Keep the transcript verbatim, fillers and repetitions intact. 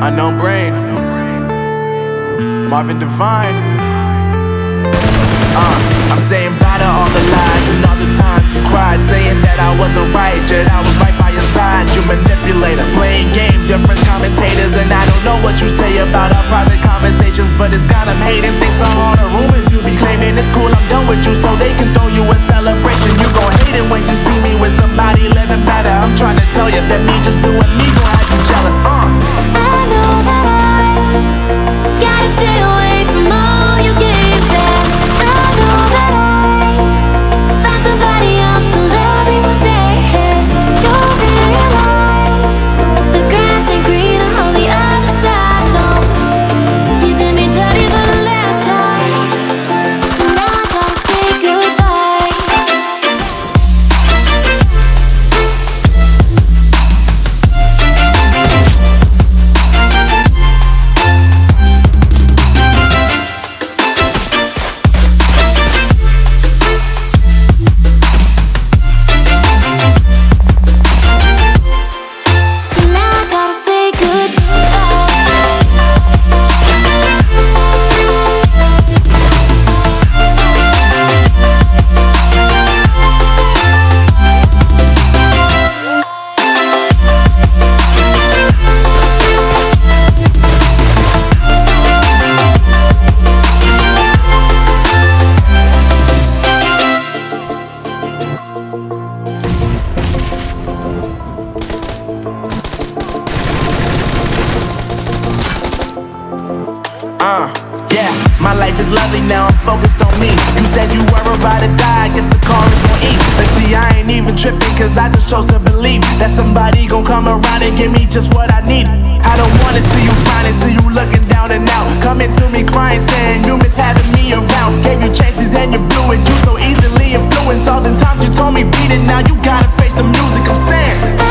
Unknown Brain, Marvin Divine. Uh, I'm saying bye to all the lies and all the times you cried, saying that I wasn't right, yet I was right by your side. You manipulator, playing games, your friends commentators, and I don't know what you say about our private conversations, but it's got them hating. Thanks to all the rumors you be claiming. It's cool, I'm done with you, so they can throw you a celebration. You gon' hate it when you see me with somebody living better. I'm trying to tell you that me just doing me gon' have you jealous. Uh. I know that I gotta stay away from all your games, and I know that I find somebody else to love me one day. You'll realize the grass ain't greener on the other side. No, you did me dirty for the last time, so now I gotta say goodbye. Uh, yeah, my life is lovely now, I'm focused on me. You said you were about to die, I guess the car is on E. But see, I ain't even tripping, cause I just chose to believe that somebody gon' come around and give me just what I need. I don't wanna see you crying, see you looking down and out, coming to me crying, saying you miss having me around. Gave you chances and you blew it, you so easily influenced. All the times you told me beat it, now you gotta face the music. I'm saying